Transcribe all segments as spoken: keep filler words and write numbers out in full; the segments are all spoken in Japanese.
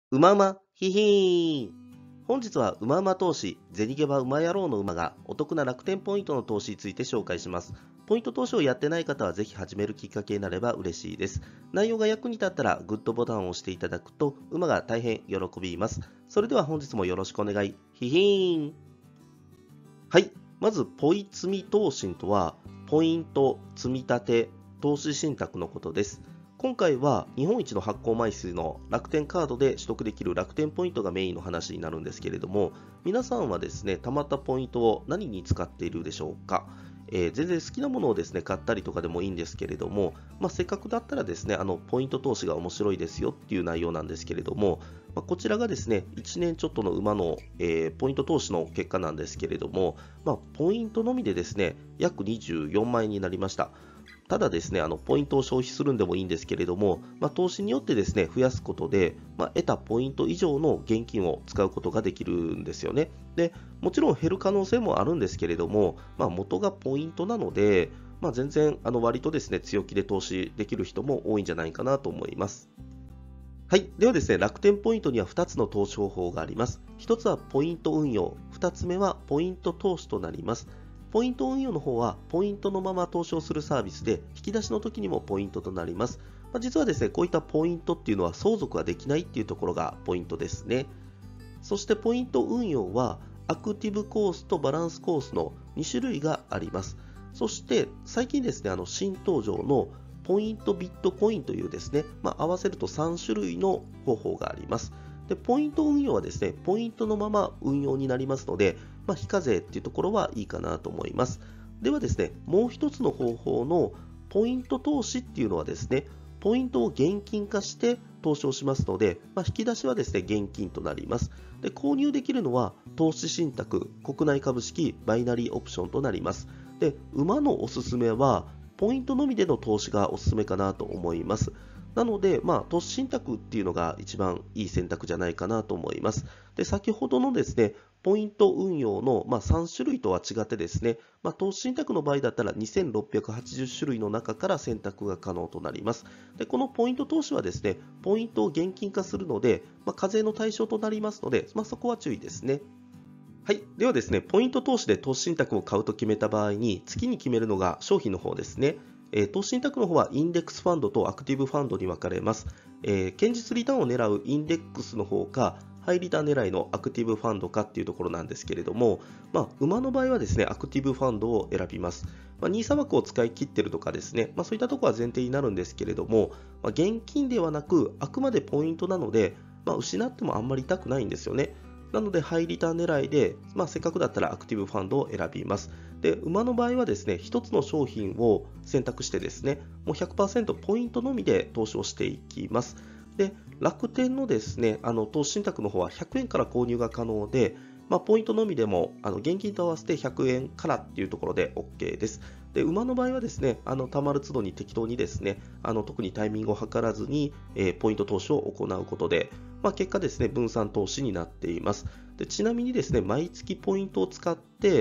うまうま、ひひーん。本日はうまうま投資、銭ゲバうま野郎の馬がお得な楽天ポイントの投資について紹介します。ポイント投資をやってない方はぜひ始めるきっかけになれば嬉しいです。内容が役に立ったらグッドボタンを押していただくと馬が大変喜びます。それでは本日もよろしくお願い。ひひーん。はい。まず、ポイ積み投信とは、ポイント、積み立て、投資信託のことです。今回は日本一の発行枚数の楽天カードで取得できる楽天ポイントがメインの話になるんですけれども、皆さんはですね、貯まったポイントを何に使っているでしょうか。えー全然好きなものをですね、買ったりとかでもいいんですけれども、まあ、せっかくだったらですね、あの、ポイント投資が面白いですよっていう内容なんですけれども、まあ、こちらがですね、いちねんちょっとの馬の、えーポイント投資の結果なんですけれども、まあ、ポイントのみでですね、約にじゅうよんまん円になりました。ただですね、あのポイントを消費するんでもいいんですけれども、まあ、投資によってですね、増やすことで、まあ、得たポイント以上の現金を使うことができるんですよね。で、もちろん減る可能性もあるんですけれども、まあ、元がポイントなので、まあ、全然あの割とですね、強気で投資できる人も多いんじゃないかなと思います。はい。ではですね、楽天ポイントにはふたつの投資方法があります。ひとつはポイント運用、ふたつめはポイント投資となります。ポイント運用の方は、ポイントのまま投資をするサービスで、引き出しの時にもポイントとなります。まあ、実はですね、こういったポイントっていうのは相続ができないっていうところがポイントですね。そしてポイント運用は、アクティブコースとバランスコースのに種類があります。そして最近ですね、あの新登場のポイントビットコインというですね、まあ、合わせるとさん種類の方法があります。で、ポイント運用はですね、ポイントのまま運用になりますので、まあ、非課税っていうところはいいかなと思います。ではですね、もう一つの方法のポイント投資っていうのはですね、ポイントを現金化して投資をしますので、まあ、引き出しはですね、現金となります。で、購入できるのは投資信託、国内株式、バイナリーオプションとなります。で、馬のおすすめは、ポイントのみでの投資がおすすめかなと思います。なので、まあ、投資信託っていうのが一番いい選択じゃないかなと思います。で、先ほどのですね、ポイント運用の、まあ、さん種類とは違ってですね、まあ、投資信託の場合だったらにせんろっぴゃくはちじゅう種類の中から選択が可能となります。で、このポイント投資はですね、ポイントを現金化するので、まあ、課税の対象となりますので、まあ、そこは注意ですね。はい。ではですね、ポイント投資で投資信託を買うと決めた場合に、月に決めるのが商品の方ですね。えー投資信託の方はインデックスファンドとアクティブファンドに分かれます。えー堅実リターンを狙うインデックスの方か、ハイリターン狙いのアクティブファンドかっていうところなんですけれども、まあ、馬の場合はですね、アクティブファンドを選びます。まあ、ニーサ枠を使い切っているとかですね、まあ、そういったところは前提になるんですけれども、まあ、現金ではなく、あくまでポイントなので、まあ、失ってもあんまり痛くないんですよね。なので、ハイリターン狙いで、まあ、せっかくだったらアクティブファンドを選びます。で、馬の場合はですね、一つの商品を選択してですね、もうひゃくパーセントポイントのみで投資をしていきます。で、楽天のですね、あの投資信託の方はひゃくえんから購入が可能で、まあ、ポイントのみでもあの現金と合わせてひゃくえんからっていうところで OK です。で、馬の場合はですね、あの貯まる都度に適当にですね、あの特にタイミングを計らずに、えーポイント投資を行うことで、まあ、結果ですね、分散投資になっています。で、ちなみにですね、毎月ポイントを使って、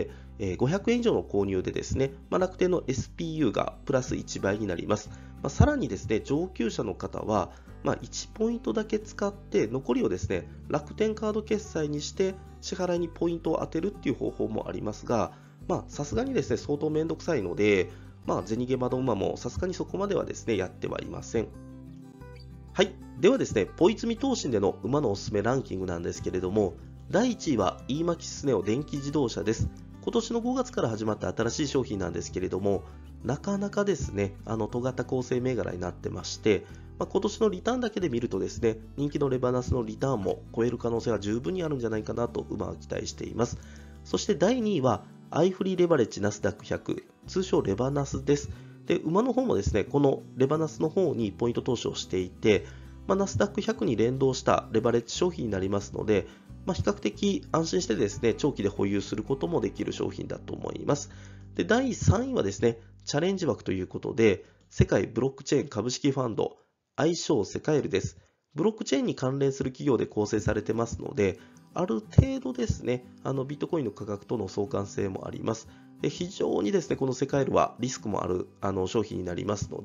えーごひゃくえん以上の購入でですね、まあ、楽天の エスピーユー がプラスいちばいになります。まあ、さらにですね、上級者の方は、まあ、いちポイントだけ使って残りをですね、楽天カード決済にして支払いにポイントを当てるっていう方法もありますが、まあ、さすがにですね、相当めんどくさいので、まあ、銭ゲバの馬もさすがにそこまではですね、やってはいません。はい。ではですね、ポイ積み投信での馬のおすすめランキングなんですけれども、だいいちいは イーマキスネオ電気自動車です。今年のごがつから始まった新しい商品なんですけれども、なかなかですね、あの、尖った構成銘柄になってまして、まあ、今年のリターンだけで見るとですね、人気のレバナスのリターンも超える可能性は十分にあるんじゃないかなと馬は期待しています。そしてだいにいは、アイフリーレバレッジナスダックひゃく、通称レバナスです。で、馬の方もですね、このレバナスの方にポイント投資をしていて、まあ、ナスダックひゃくに連動したレバレッジ商品になりますので、まあ、比較的安心してですね、長期で保有することもできる商品だと思います。で、だいさんいはですね、チャレンジ枠ということで、世界ブロックチェーン株式ファンド、愛称セカエルです。ブロックチェーンに関連する企業で構成されてますので、ある程度ですね、あのビットコインの価格との相関性もあります。で、非常にですね、このセカエルはリスクもあるあの商品になりますので、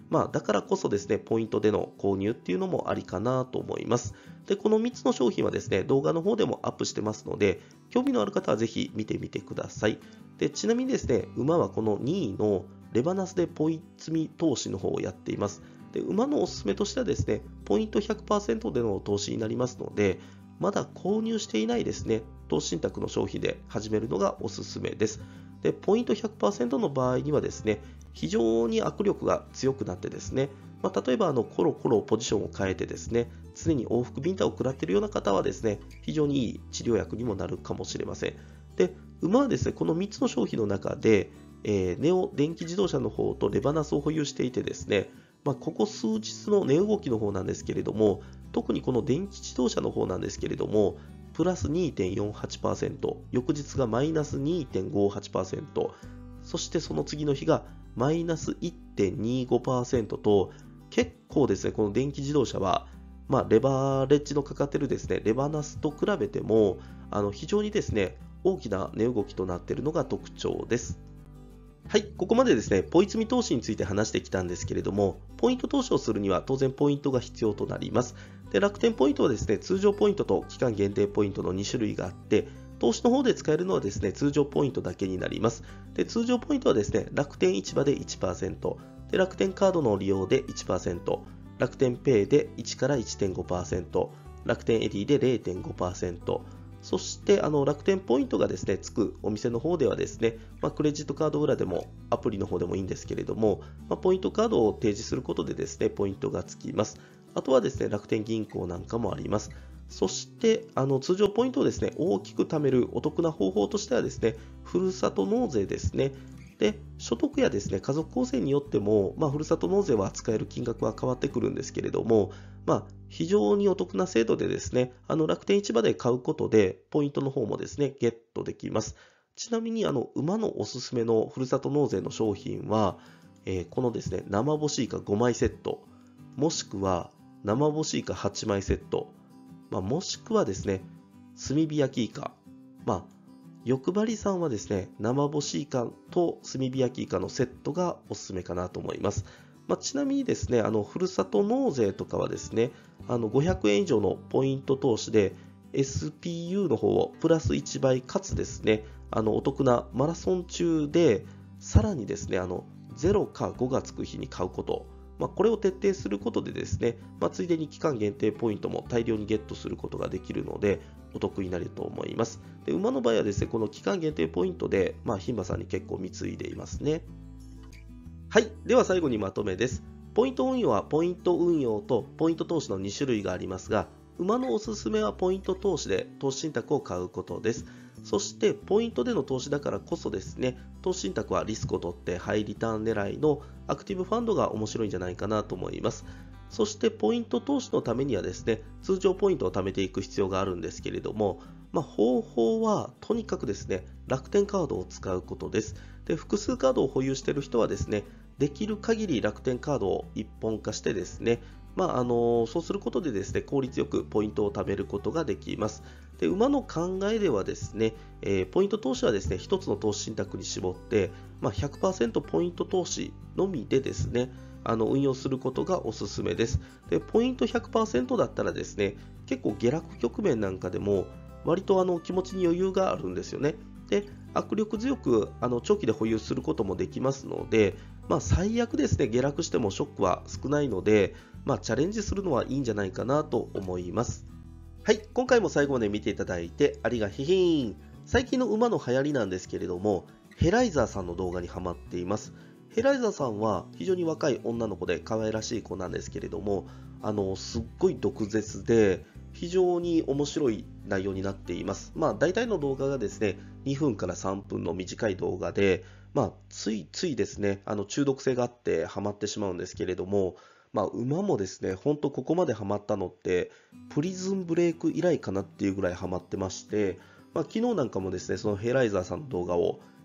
まあ、だからこそですね、ポイントでの購入っていうのもありかなと思います。で、このみっつの商品はですね、動画の方でもアップしてますので、興味のある方はぜひ見てみてください。で、ちなみにですね、馬はこのにいのレバナスでポイ積み投資の方をやっています。で、馬のおすすめとしてはですね、ポイント ひゃくパーセント での投資になりますので、まだ購入していないですね、投資信託の商品で始めるのがおすすめです。で、ポイント ひゃくパーセント の場合にはですね、非常に握力が強くなってですね、まあ、例えばあのコロコロポジションを変えてですね、常に往復ビンタを食らっているような方はですね、非常にいい治療薬にもなるかもしれません。で、馬はですね、このみっつの商品の中で、えーネオ電気自動車の方とレバナスを保有していてですね、まあ、ここ数日の値動きの方なんですけれども、特にこの電気自動車の方なんですけれども、プラス にてんよんはちパーセント、翌日がマイナス にてんごはちパーセント、そしてその次の日がマイナス いってんにごパーセント と、結構ですね、この電気自動車は、まあ、レバレッジのかかっているですね、レバナスと比べても、あの非常にですね、大きな値動きとなっているのが特徴です。はい、ここまでですね、ポイ積み投資について話してきたんですけれども、ポイント投資をするには当然ポイントが必要となります。で、楽天ポイントはですね、通常ポイントと期間限定ポイントのに種類があって、投資の方で使えるのはですね、通常ポイントだけになります。で、通常ポイントはですね、楽天市場で いちパーセント、で、楽天カードの利用で いちパーセント、楽天ペイでいちから いってんごパーセント、楽天エディで れいてんごパーセント、そしてあの楽天ポイントがですねつくお店の方ではですね、まあ、クレジットカード裏でもアプリの方でもいいんですけれども、まあ、ポイントカードを提示することでですねポイントがつきます。あとはですね楽天銀行なんかもあります。そしてあの通常ポイントをですね大きく貯めるお得な方法としてはですねふるさと納税ですね。で、所得やですね、家族構成によっても、まあ、ふるさと納税は使える金額は変わってくるんですけれども、まあ、非常にお得な制度でですね、あの楽天市場で買うことで、ポイントの方もですね、ゲットできます。ちなみに、あの、馬のおすすめのふるさと納税の商品は、えーこのですね、生干しイカごまいセット、もしくは生干しイカはちまいセット、まあ、もしくはですね、炭火焼きイカ、まあ、欲張りさんはですね、生干しイカと炭火焼きイカのセットがおすすめかなと思います。まあ、ちなみにですね、あの、ふるさと納税とかはですね、あの、ごひゃくえん以上のポイント投資で、エスピーユー の方をプラスいちばいかつですね、あの、お得なマラソン中で、さらにですね、あの、ゼロかごがつく日に買うこと、まあ、これを徹底することでですね、まあ、ついでに期間限定ポイントも大量にゲットすることができるので、お得になると思います。で、馬の場合はですね、この期間限定ポイントで、まあ、牝馬さんに結構貢いでいますね。はい。では最後にまとめです。ポイント運用はポイント運用とポイント投資のに種類がありますが、馬のおすすめはポイント投資で投資信託を買うことです。そしてポイントでの投資だからこそですね、投資信託はリスクを取ってハイリターン狙いのアクティブファンドが面白いんじゃないかなと思います。そしてポイント投資のためにはですね、通常ポイントを貯めていく必要があるんですけれども、まあ、方法はとにかくですね、楽天カードを使うことです。で、複数カードを保有している人はですね、できる限り楽天カードを一本化してですね、まああのそうすることでですね、効率よくポイントを貯めることができます。で、馬の考えではですね、えーポイント投資はですね、一つの投資信託に絞って、まあ、ひゃくパーセントポイント投資のみでですね、あの運用することがおすすめです。で、ポイント ひゃくパーセント だったらですね、結構下落局面なんかでも割とあの気持ちに余裕があるんですよね。で、握力強くあの長期で保有することもできますので、まあ、最悪ですね、下落してもショックは少ないので、まあ、チャレンジするのはいいんじゃないかなと思います。はい、今回も最後まで見ていただいてありがひひーん。最近の馬の流行りなんですけれども、ヘライザーさんの動画にハマっています。ヘライザーさんは非常に若い女の子で可愛らしい子なんですけれども、あのすっごい毒舌で非常に面白い内容になっています。まあ、大体の動画がですね、にふんからさんぷんの短い動画で、まあ、ついついですね、あの中毒性があってハマってしまうんですけれども、まあ、馬もですね、本当ここまでハマったのって、プリズンブレイク以来かなっていうぐらいハマってまして、まあ、昨日なんかもですね、そのヘライザーさんの動画を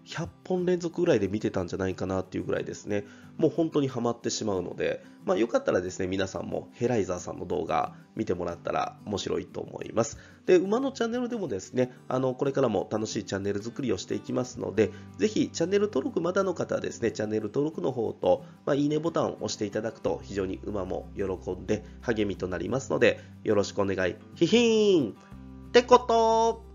ひゃっぽん連続ぐらいで見てたんじゃないかなっていうぐらいですね、もう本当にハマってしまうので、まあ、よかったらですね、皆さんもヘライザーさんの動画見てもらったら面白いと思います。で、馬のチャンネルでもですね、あのこれからも楽しいチャンネル作りをしていきますので、ぜひチャンネル登録まだの方はですね、チャンネル登録の方と、まあ、いいねボタンを押していただくと非常に馬も喜んで励みとなりますので、よろしくお願い。ひひーんってこと